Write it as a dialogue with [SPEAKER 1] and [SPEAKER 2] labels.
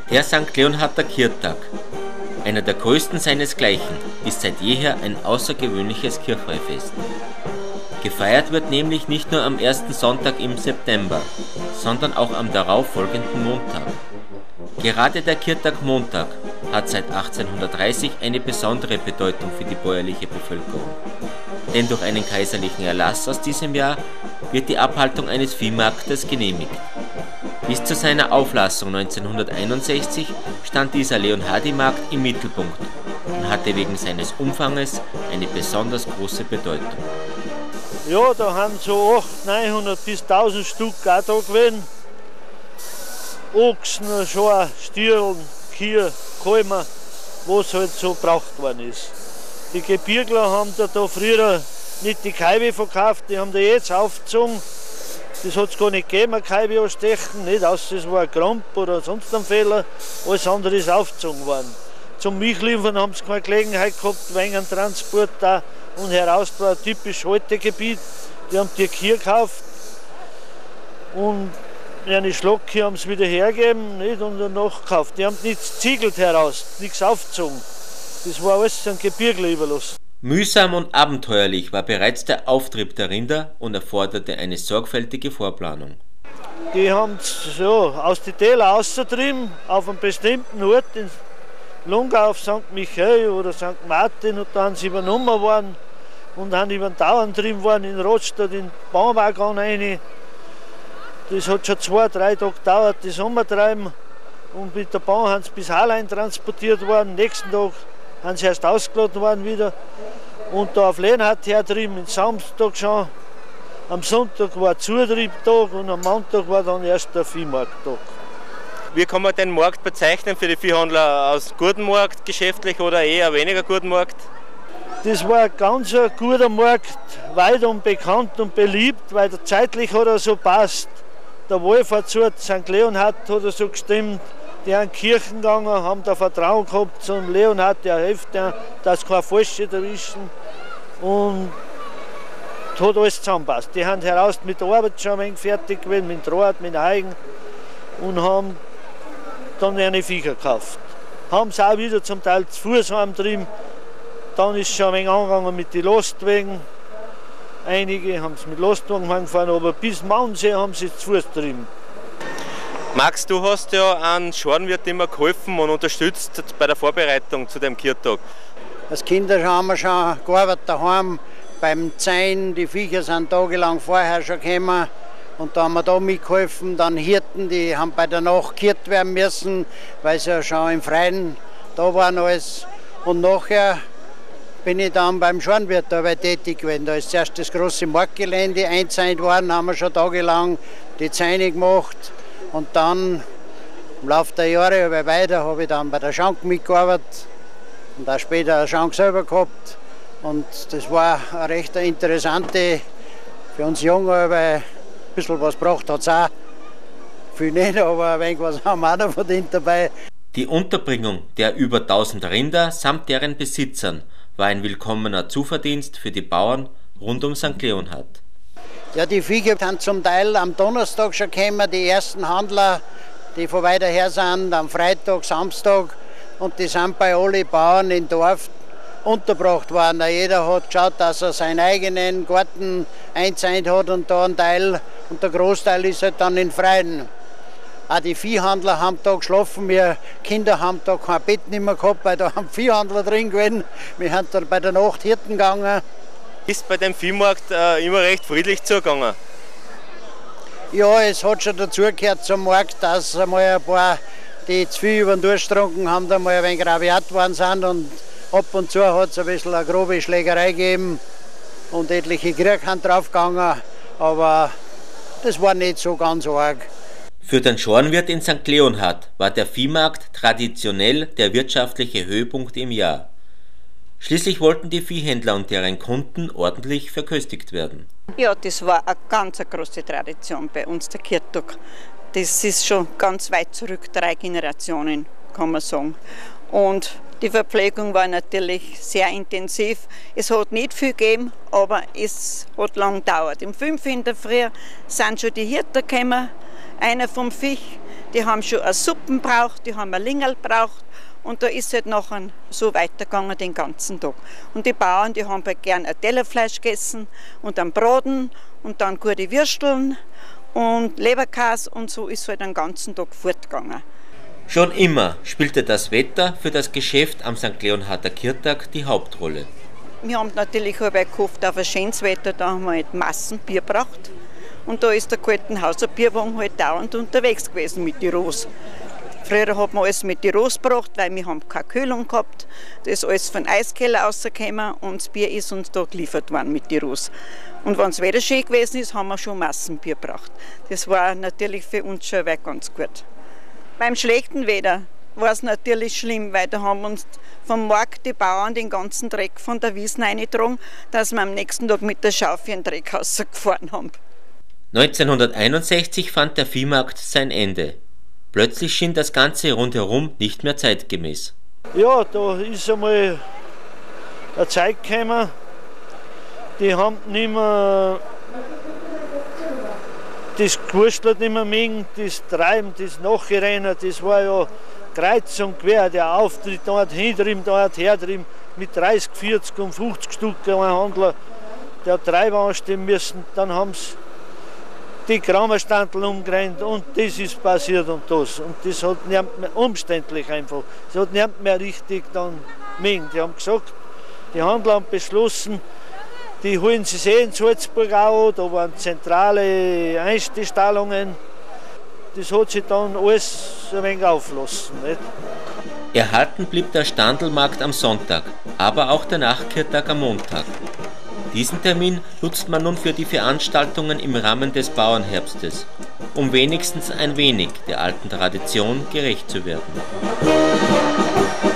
[SPEAKER 1] Der St. Leonharder Kirchtag, einer der größten seinesgleichen, ist seit jeher ein außergewöhnliches Kirchweihfest. Gefeiert wird nämlich nicht nur am ersten Sonntag im September, sondern auch am darauffolgenden Montag. Gerade der Kirchtag-Montag hat seit 1830 eine besondere Bedeutung für die bäuerliche Bevölkerung. Denn durch einen kaiserlichen Erlass aus diesem Jahr wird die Abhaltung eines Viehmarktes genehmigt. Bis zu seiner Auflassung 1961 stand dieser Leonhardi-Markt im Mittelpunkt und hatte wegen seines Umfanges eine besonders große Bedeutung.
[SPEAKER 2] Ja, da haben so 800, 900 bis 1000 Stück auch da gewesen. Ochsen, Schweine, Stierlen, Kühe, Kalmer, was halt so gebraucht worden ist. Die Gebirgler haben da früher nicht die Kaibe verkauft, die haben da jetzt aufgezogen. Das hat es gar nicht gegeben, eine Kaibe anstechen, nicht außer es war ein Kramp oder sonst ein Fehler, alles andere ist aufgezogen worden. Zum Milchliefern haben sie keine Gelegenheit gehabt, wegen einem Transport da und heraus war ein typisch Haltegebiet. Die haben die Kühe gekauft und eine Schlocke haben sie wieder hergegeben nicht, und danach gekauft. Die haben nichts ziegelt heraus, nichts aufgezogen. Das war alles ein Gebirgler überlassen.
[SPEAKER 1] Mühsam und abenteuerlich war bereits der Auftrieb der Rinder und erforderte eine sorgfältige Vorplanung.
[SPEAKER 2] Die haben es aus den Tälern rausgetrieben, auf einen bestimmten Ort, in Lungau auf St. Michael oder St. Martin, und da haben sie übernommen worden und haben über den Tauern getrieben worden, in Rotstadt, in den Bahnwagen rein. Das hat schon 2, 3 Tage gedauert, das Sommertreiben, und mit der Bahn haben sie bis Hallein transportiert worden. Am nächsten Tag haben sie erst ausgeladen worden wieder und da auf Leonhard hertrieben, am Samstag schon. Am Sonntag war Zutriebtag und am Montag war dann erst der Viehmarkttag.
[SPEAKER 3] Wie kann man den Markt bezeichnen für die Viehhandler? Als guten Markt geschäftlich oder eher weniger guten Markt?
[SPEAKER 2] Das war ein ganz guter Markt, weit und bekannt und beliebt, weil der zeitlich hat er so passt. Der Wallfahrtsort St. Leonhard hat er so gestimmt. Die sind in die Kirchen gegangen, haben da Vertrauen gehabt zum Leonhard, der hilft ja, dass keine Falsche erwischen. Und hat alles zusammenpasst. Die haben heraus mit der Arbeit schon ein wenig fertig gewesen, mit Draht, mit Eigen, und haben dann eine Viecher gekauft. Haben sie auch wieder zum Teil zu Fuß heimgetrieben. Dann ist es schon ein wenig angegangen mit den Lastwagen. Einige haben es mit Lastwagen heimgefahren, aber bis Maunsee haben sie zu Fuß getrieben.
[SPEAKER 3] Max, du hast ja an Schornwirt immer geholfen und unterstützt bei der Vorbereitung zu dem Kirchtag.
[SPEAKER 4] Als Kinder haben wir schon gearbeitet daheim beim Zähnen. Die Viecher sind tagelang vorher schon gekommen und da haben wir da mitgeholfen. Dann Hirten, die haben bei der Nacht gehirt werden müssen, weil sie ja schon im Freien da waren alles. Und nachher bin ich dann beim Schornwirt dabei tätig gewesen. Da ist zuerst das große Marktgelände eingezäunt worden, haben wir schon tagelang die Zäune gemacht. Und dann im Laufe der Jahre weiter habe ich dann bei der Schank mitgearbeitet und auch später eine Schank selber gehabt. Und das war eine recht interessante für uns Jungen, weil ein bisschen was gebracht hat es auch. Viel nicht, aber ein wenig was haben wir auch noch verdient dabei.
[SPEAKER 1] Die Unterbringung der über 1000 Rinder samt deren Besitzern war ein willkommener Zuverdienst für die Bauern rund um St. Leonhard.
[SPEAKER 4] Ja, die Viecher sind zum Teil am Donnerstag schon gekommen, die ersten Handler, die von weiter her sind, am Freitag, Samstag. Und die sind bei allen Bauern im Dorf untergebracht worden. Jeder hat geschaut, dass er seinen eigenen Garten eingezäunt hat und da einen Teil. Und der Großteil ist halt dann in Freien. Auch die Viehhandler haben da geschlafen. Wir Kinder haben da kein Bett mehr gehabt, weil da haben Viehhandler drin gewesen. Wir sind da bei der Nacht Hirten gegangen.
[SPEAKER 3] Ist bei dem Viehmarkt immer recht friedlich zugegangen?
[SPEAKER 4] Ja, es hat schon dazugehört zum Markt, dass einmal ein paar, die zu viel über den Durst getrunken haben, da mal ein wenig rabiat worden sind. Und ab und zu hat es ein bisschen eine grobe Schlägerei gegeben und etliche Kriege sind draufgegangen. Aber das war nicht so ganz arg.
[SPEAKER 1] Für den Schornwirt in St. Leonhard war der Viehmarkt traditionell der wirtschaftliche Höhepunkt im Jahr. Schließlich wollten die Viehhändler und deren Kunden ordentlich verköstigt werden.
[SPEAKER 5] Ja, das war eine ganz große Tradition bei uns, der Kirchtag. Das ist schon ganz weit zurück, 3 Generationen, kann man sagen. Und die Verpflegung war natürlich sehr intensiv. Es hat nicht viel gegeben, aber es hat lang gedauert. Um 5 in der Früh sind schon die Hirten gekommen, einer vom Viech, die haben schon eine Suppen braucht, die haben ein Lingerl braucht und da ist halt nachher so weitergegangen den ganzen Tag. Und die Bauern, die haben halt gern ein Tellerfleisch gegessen und einen Braten und dann gute Würsteln und Leberkäse und so ist halt den ganzen Tag fortgegangen.
[SPEAKER 1] Schon immer spielte das Wetter für das Geschäft am St. Leonharder Kirchtag die Hauptrolle.
[SPEAKER 5] Wir haben natürlich auch gehofft auf ein schönes Wetter, da haben wir halt Massenbier gebracht. Und da ist der Kaltenhauser Bierwagen halt dauernd unterwegs gewesen mit die Ros. Früher hat man alles mit die Ros gebracht, weil wir haben keine Kühlung gehabt. Das ist alles von Eiskeller rausgekommen und das Bier ist uns da geliefert worden mit die Ros. Und wenn das Wetter schön gewesen ist, haben wir schon Massenbier gebracht. Das war natürlich für uns schon ganz gut. Beim schlechten Wetter war es natürlich schlimm, weil da haben uns vom Markt die Bauern den ganzen Dreck von der Wiesn reingetragen, dass wir am nächsten Tag mit der Schaufel den Dreck rausgefahren haben.
[SPEAKER 1] 1961 fand der Viehmarkt sein Ende. Plötzlich schien das Ganze rundherum nicht mehr zeitgemäß.
[SPEAKER 2] Ja, da ist einmal eine Zeit gekommen, die haben nicht mehr das Gewursteln nicht mehr mögen, das Treiben, das Nachrennen, das war ja kreuz und quer, der Auftritt, da hat hintrieben, da hat hertrieben, mit 30, 40 und 50 Stück ein Handler, der hat Treiber anstehen müssen, dann haben sie die Kramerstandel umgerannt und das ist passiert und das. Und das hat niemand mehr, umständlich einfach, das hat niemand mehr richtig dann mögen. Die haben gesagt, die Handler haben beschlossen, die holen sie in Salzburg auch, da waren zentrale Einstellungen. Das hat sich dann alles ein wenig auflassen. Nicht?
[SPEAKER 1] Erhalten blieb der Standelmarkt am Sonntag, aber auch der Nachkirchtag am Montag. Diesen Termin nutzt man nun für die Veranstaltungen im Rahmen des Bauernherbstes, um wenigstens ein wenig der alten Tradition gerecht zu werden.